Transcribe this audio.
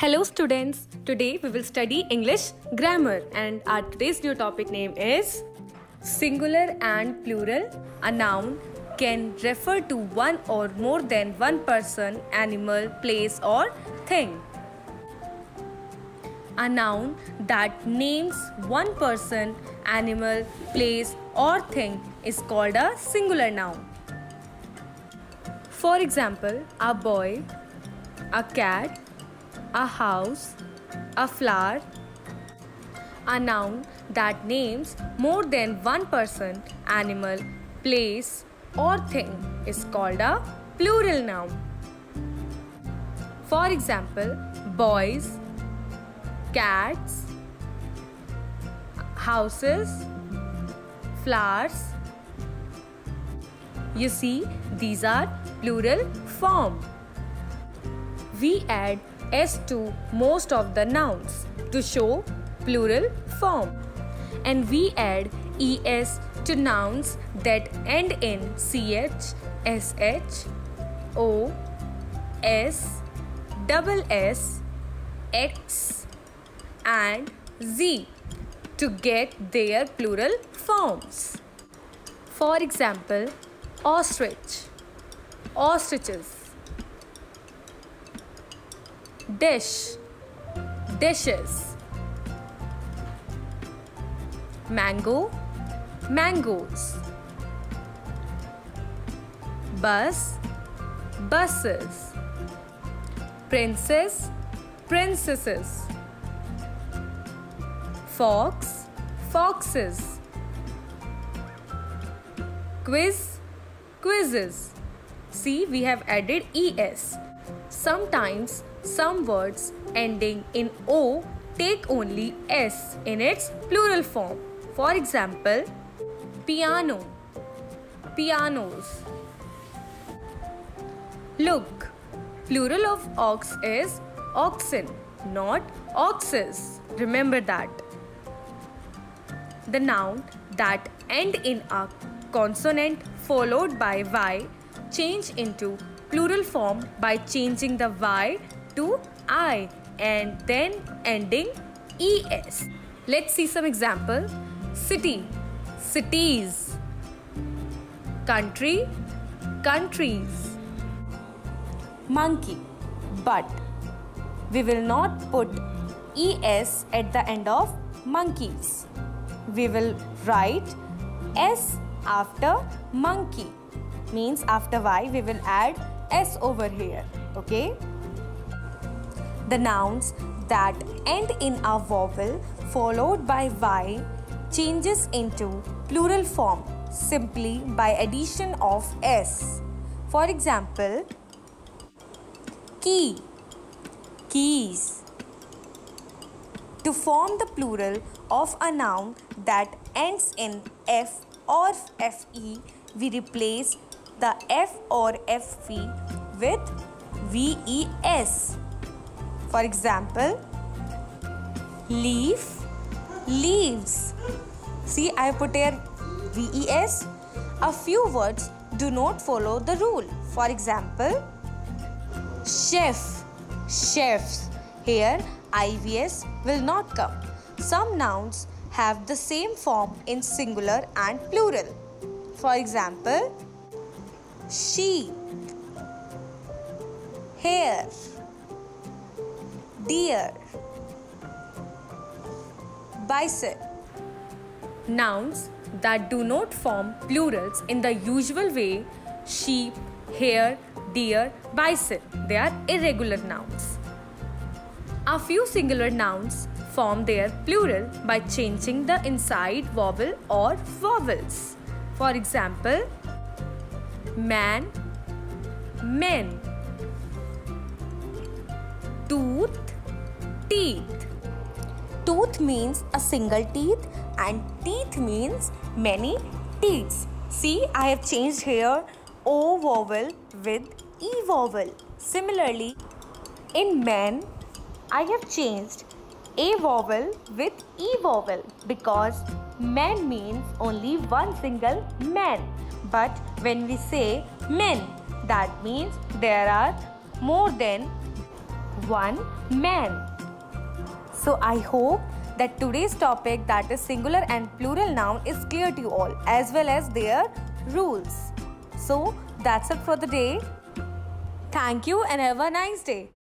Hello students, today we will study English grammar and our today's new topic name is singular and plural. A noun can refer to one or more than one person, animal, place or thing. A noun that names one person, animal, place or thing is called a singular noun. For example, a boy, a cat, a house, a flower. A noun that names more than one person, animal, place or thing is called a plural noun. For example, boys, cats, houses, flowers. You see, these are plural form. We add s to most of the nouns to show plural form, and we add es to nouns that end in ch, sh, o, s, double s, x and z to get their plural forms. For example, ostrich, ostriches, dish, dishes, mango, mangoes, bus, buses, princess, princesses, fox, foxes, quiz, quizzes. See, we have added es. Sometimes some words ending in o take only s in its plural form. For example, piano, pianos. Look, plural of ox is oxen, not oxes. Remember that. The noun that end in a consonant followed by y change into plural form by changing the y to I and then ending es. Let's see some example. City, cities, country, countries, monkey. But we will not put es at the end of monkeys. We will write s after monkey. Means after y we will add s over here. Okay? The nouns that end in a vowel followed by y changes into plural form simply by addition of s. For example, key, keys. To form the plural of a noun that ends in f or fe, we replace the f or fe with ves. For example, leaf, leaves. See, I put here ves. A few words do not follow the rule. For example, chef, chefs. Here, ivs will not come. Some nouns have the same form in singular and plural. For example, sheep, hare, deer, bison. Nouns that do not form plurals in the usual way, sheep, hare, deer, bison, they are irregular nouns. A few singular nouns form their plural by changing the inside vowel or vowels. For example, man, men, tooth, teeth. Tooth means a single teeth and teeth means many teeths. See, I have changed here O vowel with E vowel. Similarly, in man, I have changed A vowel with E vowel because man means only one single man. But when we say men, that means there are more than one man. So I hope that today's topic, that is singular and plural noun, is clear to you all, as well as their rules. So that's it for the day. Thank you and have a nice day.